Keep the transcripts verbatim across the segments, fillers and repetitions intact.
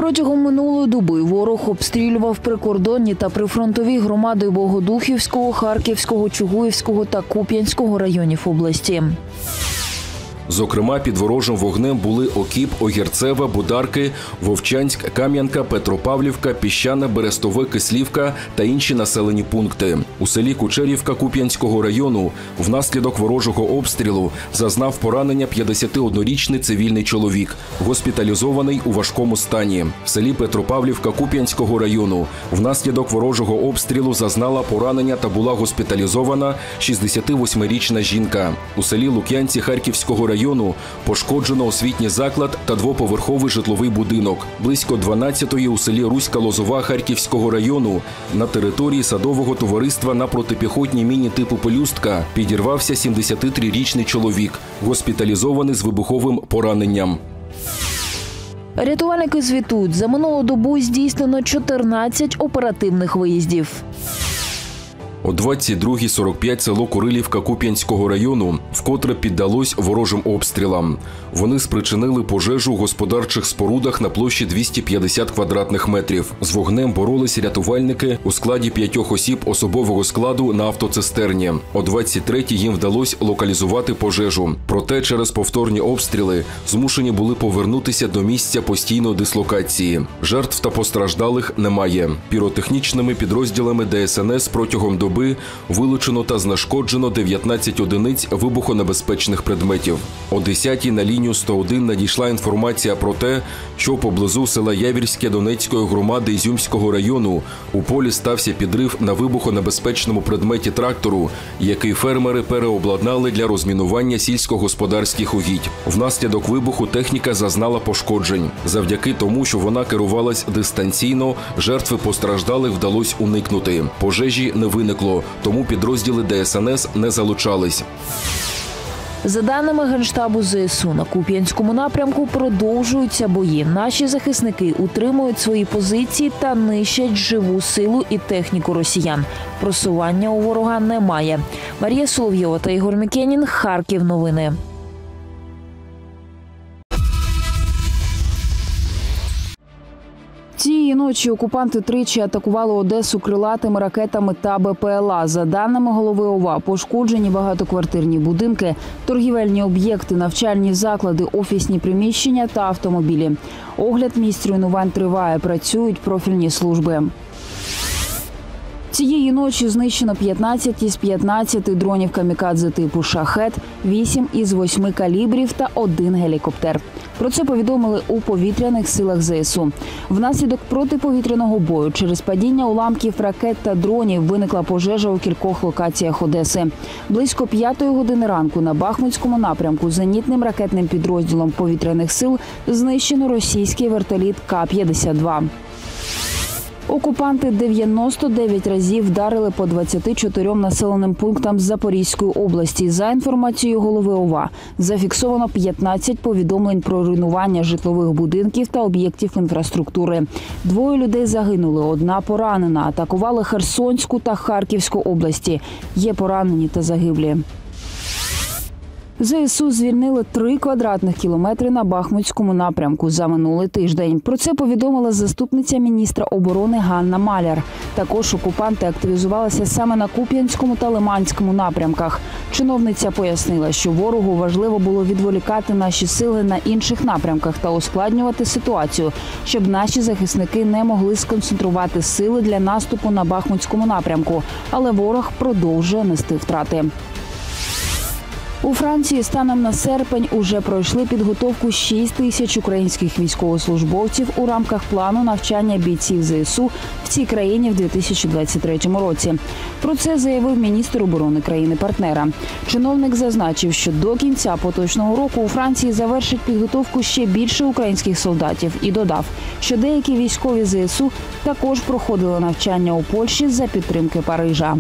Протягом минулої доби ворог обстрілював прикордонні та прифронтові громади Богодухівського, Харківського, Чугуївського та Куп'янського районів області. Зокрема, під ворожим вогнем були Окіп, Огірцеве, Бударки, Вовчанськ, Кам'янка, Петропавлівка, Піщане, Берестове, Кислівка та інші населені пункти. У селі Кучерівка Куп'янського району внаслідок ворожого обстрілу зазнав поранення п'ятдесятиоднорічний цивільний чоловік, госпіталізований у важкому стані. В селі Петропавлівка Куп'янського району внаслідок ворожого обстрілу зазнала поранення та була госпіталізована шістдесятивосьмирічна жінка. У селі Лук'янці Харківського району району пошкоджено освітній заклад та двоповерховий житловий будинок. Близько дванадцятої у селі Руська Лозова Харківського району на території садового товариства на протипіхотній міні типу «Пелюстка» підірвався сімдесятитрирічний чоловік, госпіталізований з вибуховим пораненням. Рятувальники звітують, за минулу добу здійснено чотирнадцять оперативних виїздів. О двадцять другій сорок п'ять село Курилівка Куп'янського району вкотре піддалось ворожим обстрілам. Вони спричинили пожежу у господарчих спорудах на площі двісті п'ятдесят квадратних метрів. З вогнем боролись рятувальники у складі п'ятьох осіб особового складу на автоцистерні. О двадцять третій їм вдалося локалізувати пожежу. Проте через повторні обстріли змушені були повернутися до місця постійної дислокації. Жертв та постраждалих немає. Піротехнічними підрозділами Де Ес Ен Ес протягом доби вилучено та знешкоджено дев'ятнадцять одиниць вибухонебезпечних предметів. О десятій на лінію сто один надійшла інформація про те, що поблизу села Явірське Донецької громади Ізюмського району у полі стався підрив на вибухонебезпечному предметі трактору, який фермери переобладнали для розмінування сільськогосподарських угідь. Внаслідок вибуху техніка зазнала пошкоджень. Завдяки тому, що вона керувалась дистанційно, жертви постраждалих вдалося уникнути. Пожежі не виникло, тому підрозділи Де Ес Ен Ес не залучались. За даними Генштабу Зе Ес У, на Куп'янському напрямку продовжуються бої. Наші захисники утримують свої позиції та нищать живу силу і техніку росіян. Просування у ворога немає. Марія Соловйова та Ігор Мікенін. Харків. Новини. Цієї ночі окупанти тричі атакували Одесу крилатими ракетами та Бе Пе Ел А. За даними голови О В А, пошкоджені багатоквартирні будинки, торгівельні об'єкти, навчальні заклади, офісні приміщення та автомобілі. Огляд місць руйнувань триває, працюють профільні служби. Цієї ночі знищено п'ятнадцять із п'ятнадцяти дронів камікадзе типу «Шахед», вісім із восьми калібрів та один гелікоптер. Про це повідомили у повітряних силах Зе Ес У. Внаслідок протиповітряного бою через падіння уламків ракет та дронів виникла пожежа у кількох локаціях Одеси. Близько п'ятої години ранку на Бахмутському напрямку зенітним ракетним підрозділом повітряних сил знищено російський вертоліт Ка п'ятдесят два. Окупанти дев'яносто дев'ять разів вдарили по двадцяти чотирьом населеним пунктам Запорізької області. За інформацією голови О В А, зафіксовано п'ятнадцять повідомлень про руйнування житлових будинків та об'єктів інфраструктури. Двоє людей загинули, одна поранена. Атакували Херсонську та Харківську області. Є поранені та загиблі. Зе Ес У звільнили три квадратних кілометри на Бахмутському напрямку за минулий тиждень. Про це повідомила заступниця міністра оборони Ганна Маляр. Також окупанти активізувалися саме на Куп'янському та Лиманському напрямках. Чиновниця пояснила, що ворогу важливо було відволікати наші сили на інших напрямках та ускладнювати ситуацію, щоб наші захисники не могли сконцентрувати сили для наступу на Бахмутському напрямку. Але ворог продовжує нести втрати. У Франції станом на серпень уже пройшли підготовку шість тисяч українських військовослужбовців у рамках плану навчання бійців Зе Ес У в цій країні в дві тисячі двадцять третьому році. Про це заявив міністр оборони країни-партнера. Чиновник зазначив, що до кінця поточного року у Франції завершить підготовку ще більше українських солдатів і додав, що деякі військові Зе Ес У також проходили навчання у Польщі за підтримки Парижа.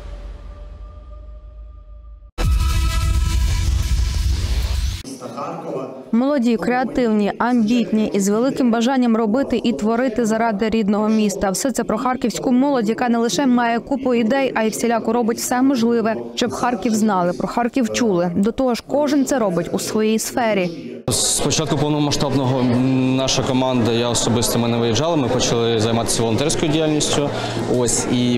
Молоді, креативні, амбітні і з великим бажанням робити і творити заради рідного міста. Все це про харківську молодь, яка не лише має купу ідей, а й всіляко робить все можливе, щоб Харків знали, про Харків чули. До того ж, кожен це робить у своїй сфері. З початку повномасштабного наша команда, я особисто, ми не виїжджали, ми почали займатися волонтерською діяльністю. Ось, і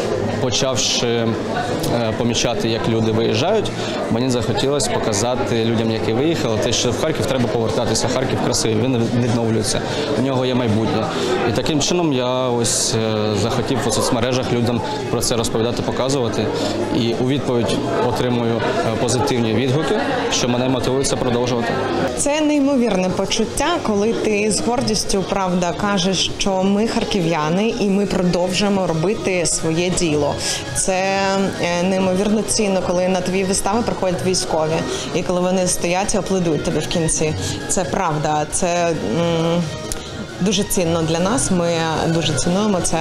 почавши помічати, як люди виїжджають, мені захотілося показати людям, які виїхали, те, що в Харків треба повертатися. Харків красивий, він відновлюється, у нього є майбутнє. І таким чином я ось захотів у соцмережах людям про це розповідати, показувати. І у відповідь отримую позитивні відгуки, що мене мотивує це продовжувати. Це неймовірне почуття, коли ти з гордістю, правда, кажеш, що ми харків'яни і ми продовжуємо робити своє діло. Це неймовірно цінно, коли на твої вистави приходять військові, і коли вони стоять і аплодують тобі в кінці. Це правда, це м- дуже цінно для нас, ми дуже цінуємо це.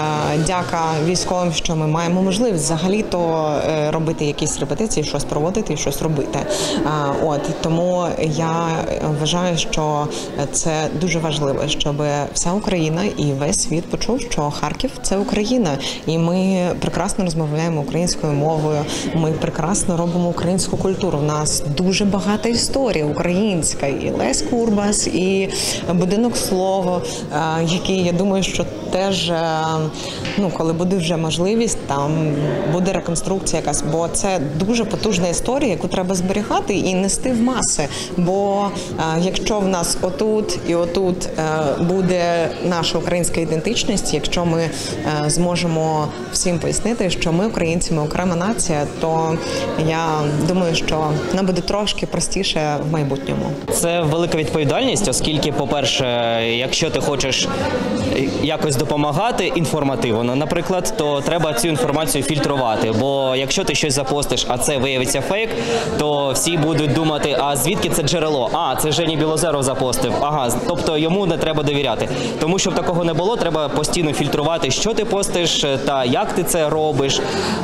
Дяка військовим, що ми маємо можливість взагалі-то робити якісь репетиції, щось проводити і щось робити. От, тому я вважаю, що це дуже важливо, щоб вся Україна і весь світ почув, що Харків – це Україна. І ми прекрасно розмовляємо українською мовою, ми прекрасно робимо українську культуру. У нас дуже багата історія українська. І Лесь Курбас, і будинок слова, який, я думаю, що теж, ну, коли буде вже можливість, там буде реконструкція якась, бо це дуже потужна історія, яку треба зберігати і нести в маси. Бо якщо в нас отут і отут буде наша українська ідентичність, якщо ми зможемо всім пояснити, що ми українці, ми окрема нація, то я думаю, що нам буде трошки простіше в майбутньому. Це велика відповідальність, оскільки, по-перше, якщо ти хочеш якось допомагати інформативно, наприклад, то треба цю інформацію фільтрувати. Бо якщо ти щось запостиш, а це виявиться фейк, то всі будуть думати, а звідки це джерело? А, це Жені Білозеров запостив. Ага, тобто йому не треба довіряти. Тому, щоб такого не було, треба постійно фільтрувати, що ти постиш та як ти це робиш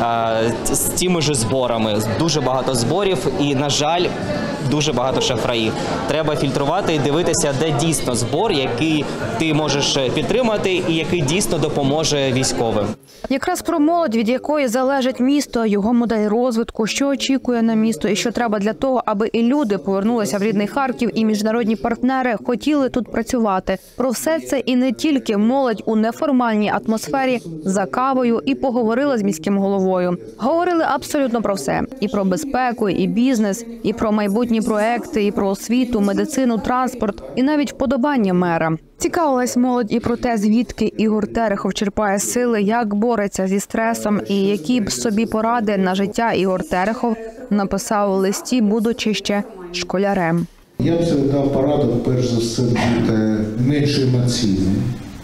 з тими ж зборами. Дуже багато зборів і, на жаль, дуже багато шахраїв. Треба фільтрувати і дивитися, де дійсно збор, який ти можеш підтримати і який дійсно допоможе військовим. Якраз про молодь, від якої залежить місто, його модель розвитку, що очікує на місто і що треба для того, аби і люди повернулися в рідний Харків, і міжнародні партнери хотіли тут працювати. Про все це і не тільки молодь у неформальній атмосфері за кавою і поговорили з міським головою. Говорили абсолютно про все. І про безпеку, і бізнес, і про майбутні проекти, і про освіту, медицину, транспорт, і навіть вподобання мера. Цікавилась молодь і про те, звідки Ігор Терехов черпає сили, як бореться зі стресом і які б собі поради на життя Ігор Терехов написав у листі, будучи ще школярем. Я б дав пораду, перш за все, бути менш емоційним,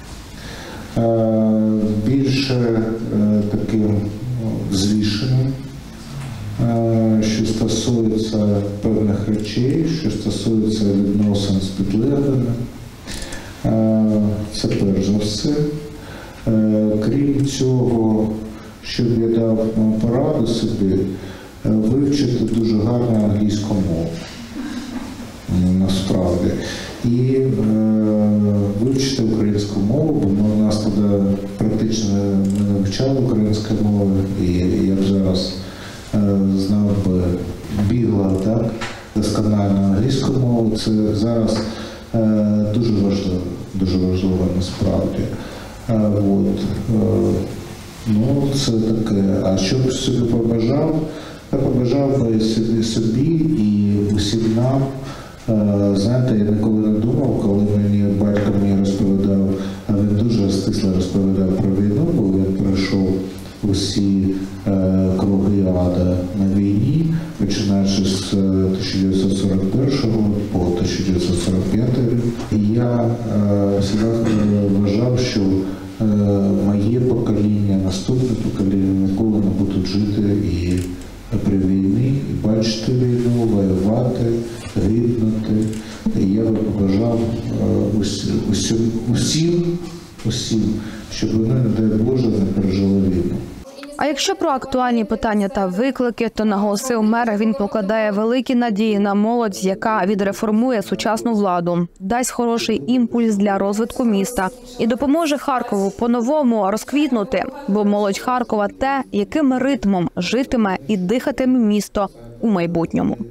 більше таким взвішеним, що стосується певних речей, що стосується відносин з підлеглими. Це перш за все. Крім цього, щоб я дав пораду собі, вивчити дуже гарно англійську мову, насправді. І е, вивчити українську мову, бо ми у нас туди практично не вивчали українську мову, і я б зараз е, знав би бігла, так, досконально англійську мову. Це зараз е, дуже важливо, дуже важливо насправді. Е, от, е, ну, це таке. А що б собі побажав? Я побажав би собі і усім нам. Знаєте, я ніколи не думав, коли мені батько мені розповідав, а він дуже стисло розповідав про війну, бо він пройшов усі е, круги ада на війні, починаючи з тисяча дев'ятсот сорок першого по тисяча дев'ятсот сорок п'ятий рік. І я е, завжди вважав, що е, моє покоління, наступне покоління ніколи не будуть жити і при війні, і бачити війну, воювати, гибнути. І я би побажав усім, усім, усім, щоб вони, не дай Боже, не пережили війну. А якщо про актуальні питання та виклики, то наголосив мер, він покладає великі надії на молодь, яка відреформує сучасну владу, дасть хороший імпульс для розвитку міста і допоможе Харкову по-новому розквітнути, бо молодь Харкова – те, яким ритмом житиме і дихатиме місто у майбутньому.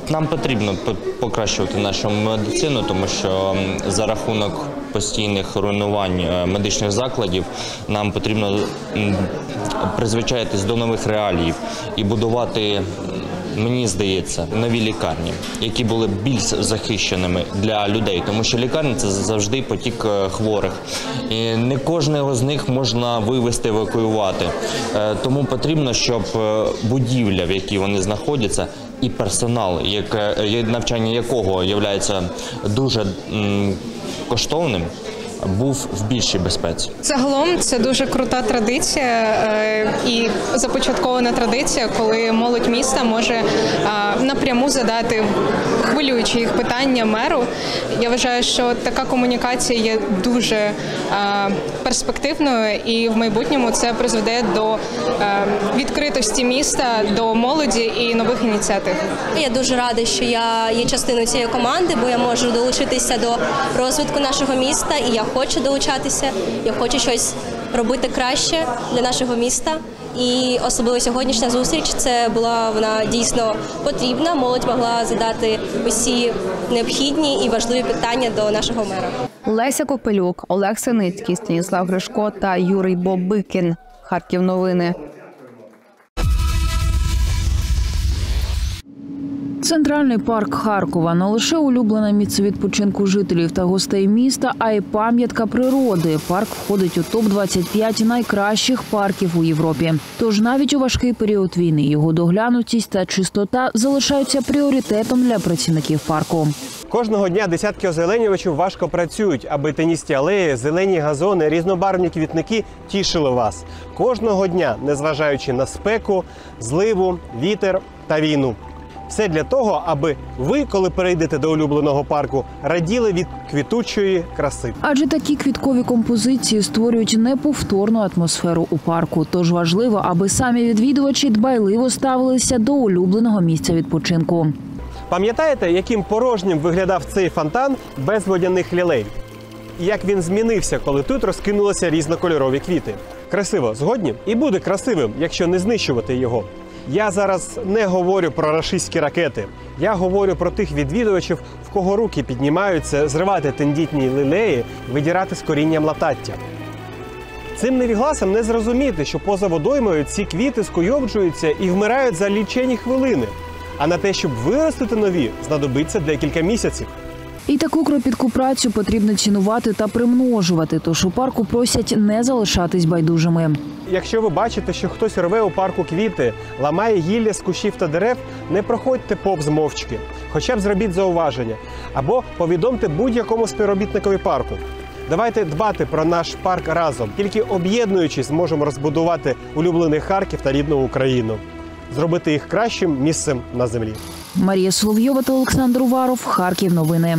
Нам потрібно покращувати нашу медицину, тому що за рахунок постійних руйнувань медичних закладів нам потрібно призвичаїтись до нових реалій і будувати, мені здається, нові лікарні, які були більш захищеними для людей, тому що лікарні – це завжди потік хворих. І не кожного з них можна вивезти, евакуювати. Тому потрібно, щоб будівля, в якій вони знаходяться, і персонал, навчання якого є дуже коштовним, був в більшій безпеці. Загалом це дуже крута традиція і започаткована традиція, коли молодь міста може напряму задати хвилюючі їх питання меру. Я вважаю, що така комунікація є дуже перспективною і в майбутньому це призведе до відкритості міста, до молоді і нових ініціатив. Я дуже рада, що я є частиною цієї команди, бо я можу долучитися до розвитку нашого міста і я хочу долучатися, я хочу щось робити краще для нашого міста. І особливо сьогоднішня зустріч, це була вона дійсно потрібна. Молодь могла задати усі необхідні і важливі питання до нашого мера. Леся Копелюк, Олег Синицький, Станіслав Гришко та Юрій Бобикін. Харків новини. Центральний парк Харкова – не лише улюблене місце відпочинку жителів та гостей міста, а й пам'ятка природи. Парк входить у топ двадцять п'ять найкращих парків у Європі. Тож навіть у важкий період війни його доглянутість та чистота залишаються пріоритетом для працівників парку. Кожного дня десятки озеленювачів важко працюють, аби теністі алеї, зелені газони, різнобарвні квітники тішили вас. Кожного дня, незважаючи на спеку, зливу, вітер та війну. Все для того, аби ви, коли перейдете до улюбленого парку, раділи від квітучої краси. Адже такі квіткові композиції створюють неповторну атмосферу у парку. Тож важливо, аби самі відвідувачі дбайливо ставилися до улюбленого місця відпочинку. Пам'ятаєте, яким порожнім виглядав цей фонтан без водяних лілей? І як він змінився, коли тут розкинулися різнокольорові квіти? Красиво, згодні? І буде красивим, якщо не знищувати його. Я зараз не говорю про рашистські ракети. Я говорю про тих відвідувачів, в кого руки піднімаються зривати тендітні лілеї, видірати з корінням латаття. Цим невігласам не зрозуміти, що поза водоймою ці квіти скуйовджуються і вмирають за лічені хвилини. А на те, щоб виростити нові, знадобиться декілька місяців. І таку кропітку працю потрібно цінувати та примножувати, тож у парку просять не залишатись байдужими. Якщо ви бачите, що хтось рве у парку квіти, ламає гілля з кущів та дерев, не проходьте повз мовчки. Хоча б зробіть зауваження. Або повідомте будь-якому співробітникові парку. Давайте дбати про наш парк разом. Тільки об'єднуючись, зможемо розбудувати улюблений Харків та рідну Україну. Зробити їх кращим місцем на землі. Марія Соловйова та Олександр Уваров. Харків новини.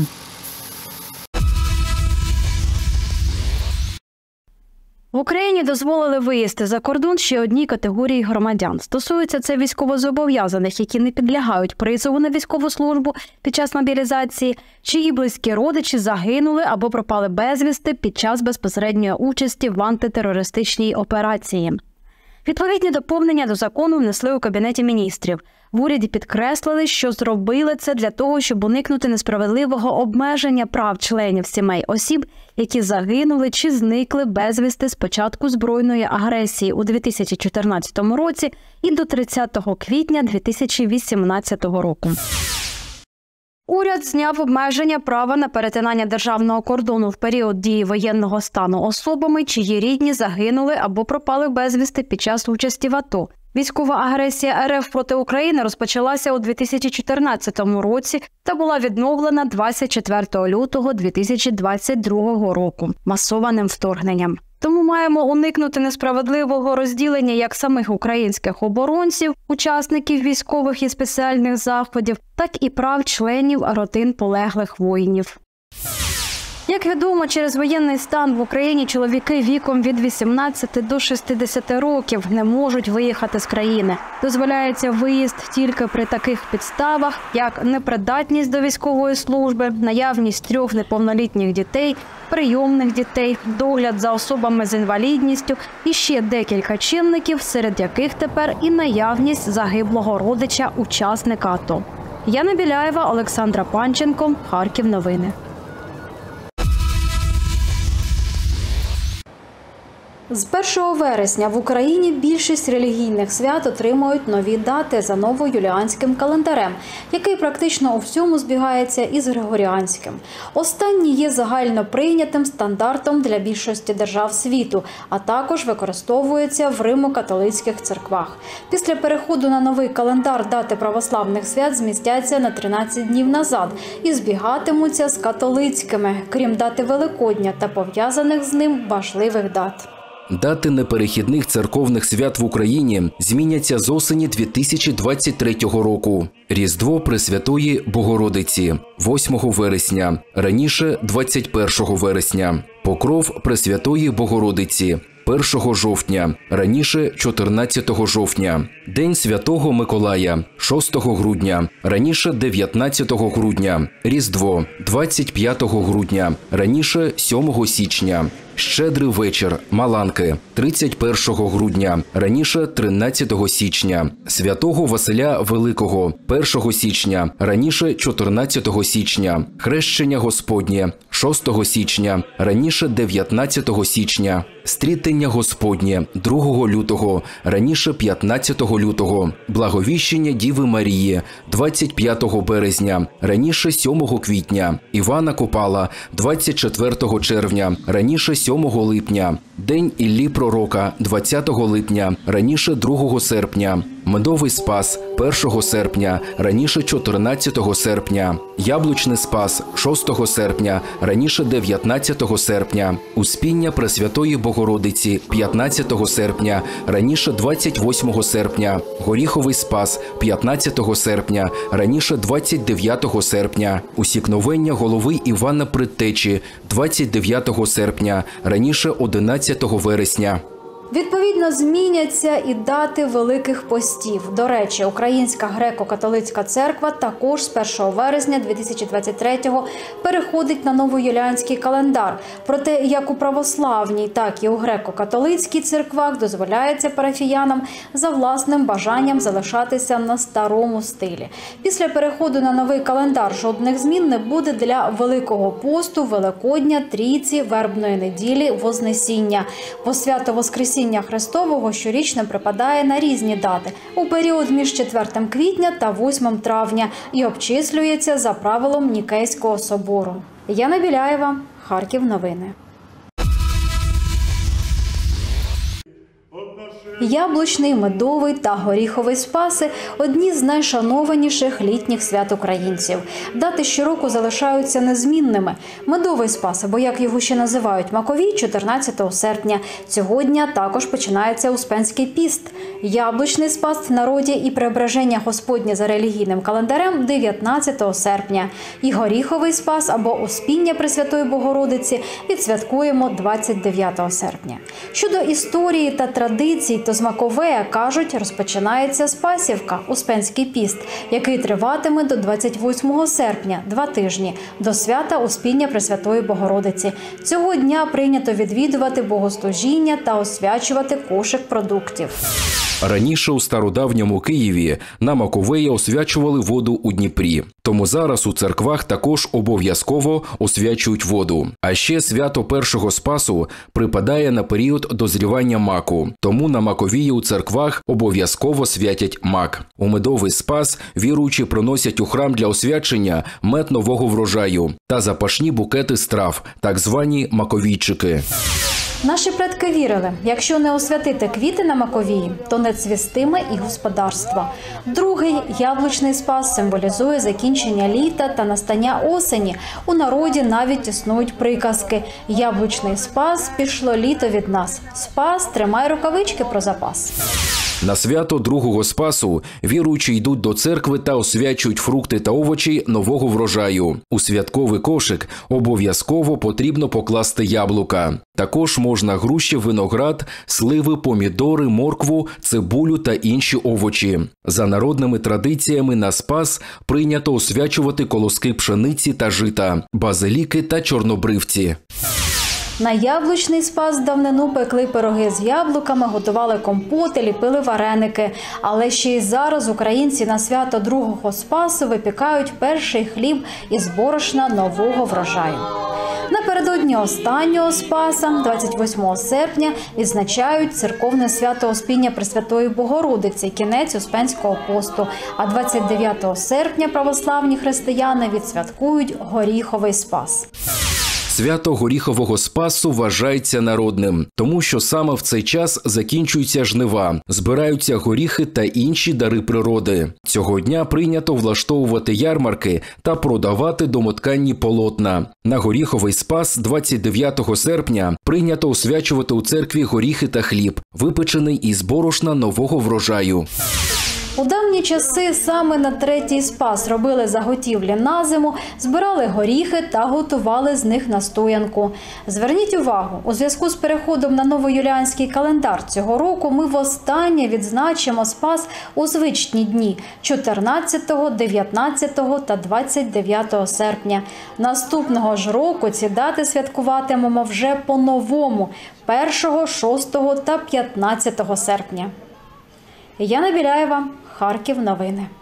В Україні дозволили виїзд за кордон ще одній категорії громадян. Стосується це військовозобов'язаних, які не підлягають призову на військову службу під час мобілізації, чиї близькі родичі загинули або пропали безвісти під час безпосередньої участі в антитерористичній операції. Відповідні доповнення до закону внесли у Кабінеті міністрів. В уряді підкреслили, що зробили це для того, щоб уникнути несправедливого обмеження прав членів сімей осіб, які загинули чи зникли безвісти з початку збройної агресії у дві тисячі чотирнадцятому році і до тридцятого квітня дві тисячі вісімнадцятого року. Уряд зняв обмеження права на перетинання державного кордону в період дії воєнного стану особами, чиї рідні загинули або пропали безвісти під час участі в АТО. Військова агресія РФ проти України розпочалася у дві тисячі чотирнадцятому році та була відновлена двадцять четвертого лютого дві тисячі двадцять другого року масованим вторгненням. Тому маємо уникнути несправедливого розділення як самих українських оборонців, учасників військових і спеціальних заходів, так і прав членів родин полеглих воїнів. Як відомо, через воєнний стан в Україні чоловіки віком від вісімнадцяти до шістдесяти років не можуть виїхати з країни. Дозволяється виїзд тільки при таких підставах, як непридатність до військової служби, наявність трьох неповнолітніх дітей, прийомних дітей, догляд за особами з інвалідністю і ще декілька чинників, серед яких тепер і наявність загиблого родича учасника АТО. Яна Біляєва, Олександра Панченко, Харків новини. З першого вересня в Україні більшість релігійних свят отримують нові дати за новоюліанським календарем, який практично у всьому збігається із григоріанським. Останній є загально прийнятим стандартом для більшості держав світу, а також використовується в римо-католицьких церквах. Після переходу на новий календар дати православних свят змістяться на тринадцять днів назад і збігатимуться з католицькими, крім дати Великодня та пов'язаних з ним важливих дат. Дати неперехідних церковних свят в Україні зміняться з осені дві тисячі двадцять третього року. Різдво Пресвятої Богородиці – восьмого вересня, раніше двадцять першого вересня. Покров Пресвятої Богородиці – першого жовтня, раніше чотирнадцятого жовтня. День Святого Миколая – шостого грудня, раніше дев'ятнадцятого грудня. Різдво – двадцять п'ятого грудня, раніше сьомого січня. Щедрий вечір – Маланки – тридцять першого грудня, раніше тринадцятого січня. Святого Василя Великого – першого січня, раніше чотирнадцятого січня. Хрещення Господнє – шостого січня, раніше дев'ятнадцятого січня. Стрітення Господнє – другого лютого, раніше п'ятнадцятого лютого. Благовіщення Діви Марії – двадцять п'ятого березня, раніше сьомого квітня. Івана Купала – двадцять четвертого червня, раніше сьомого липня. День Іллі Пророка – двадцятого липня, раніше другого серпня. Медовий Спас – першого серпня, раніше чотирнадцятого серпня. Яблучний Спас – шостого серпня, раніше дев'ятнадцятого серпня. Успіння Пресвятої Богородиці – п'ятнадцятого серпня, раніше двадцять восьмого серпня. Горіховий Спас – п'ятнадцятого серпня, раніше двадцять дев'ятого серпня. Усікновення голови Івана Предтечі – двадцять дев'ятого серпня, раніше одинадцятого вересня. Відповідно, зміняться і дати Великих постів. До речі, Українська греко-католицька церква також з першого вересня дві тисячі двадцять третього переходить на новоюліанський календар. Проте як у православній, так і у греко-католицькій церквах дозволяється парафіянам за власним бажанням залишатися на старому стилі. Після переходу на новий календар жодних змін не буде для Великого посту, Великодня, Трійці, Вербної неділі, Вознесіння. По свято-воскресіння Христового щорічно припадає на різні дати у період між четвертого квітня та восьмого травня і обчислюється за правилом Нікейського собору. Яна Біляєва, Харків новини. Яблучний, медовий та горіховий спаси – одні з найшанованіших літніх свят українців. Дати щороку залишаються незмінними. Медовий спас, або як його ще називають Маковій, чотирнадцятого серпня. Цього дня також починається Успенський піст. Яблучний спас в народі і Преображення Господнє за релігійним календарем – дев'ятнадцятого серпня. І горіховий спас, або Успіння Пресвятої Богородиці відсвяткуємо двадцять дев'ятого серпня. Щодо історії та традицій, то з Маковея, кажуть, розпочинається Спасівка, Успенський піст, який триватиме до двадцять восьмого серпня, два тижні, до свята Успіння Пресвятої Богородиці. Цього дня прийнято відвідувати богослужіння та освячувати кошик продуктів. Раніше у стародавньому Києві на Маковея освячували воду у Дніпрі. Тому зараз у церквах також обов'язково освячують воду. А ще свято першого Спасу припадає на період дозрівання маку. Тому на Маковії у церквах обов'язково святять мак. У медовий спас віруючі приносять у храм для освячення мед нового врожаю та запашні букети страв, так звані маковійчики. Наші предки вірили, якщо не освятити квіти на Маковії, то не цвістиме і господарство. Другий яблучний спас символізує закінчення літа та настання осені. У народі навіть існують приказки «Яблучний спас, пішло літо від нас. Спас, тримай рукавички про запас». На свято другого Спасу віруючі йдуть до церкви та освячують фрукти та овочі нового врожаю. У святковий кошик обов'язково потрібно покласти яблука. Також можна груші, виноград, сливи, помідори, моркву, цибулю та інші овочі. За народними традиціями на Спас прийнято освячувати колоски пшениці та жита, базиліки та чорнобривці. На яблучний Спас давнину пекли пироги з яблуками, готували компоти, ліпили вареники. Але ще й зараз українці на свято другого Спасу випікають перший хліб із борошна нового врожаю. Напередодні останнього Спаса, двадцять восьмого серпня, відзначають церковне свято Успіння Пресвятої Богородиці, кінець Успенського посту. А двадцять дев'ятого серпня православні християни відсвяткують Горіховий Спас. Свято Горіхового Спасу вважається народним, тому що саме в цей час закінчуються жнива, збираються горіхи та інші дари природи. Цього дня прийнято влаштовувати ярмарки та продавати домотканні полотна. На Горіховий Спас двадцять дев'ятого серпня прийнято освячувати у церкві горіхи та хліб, випечений із борошна нового врожаю. У давні часи саме на третій Спас робили заготівлі на зиму, збирали горіхи та готували з них настоянку. Зверніть увагу, у зв'язку з переходом на новоюліанський календар цього року ми востаннє відзначимо Спас у звичні дні – чотирнадцятого, дев'ятнадцятого та двадцять дев'ятого серпня. Наступного ж року ці дати святкуватимемо вже по-новому – першого, шостого та п'ятнадцятого серпня. Яна Біляєва, Харків новини.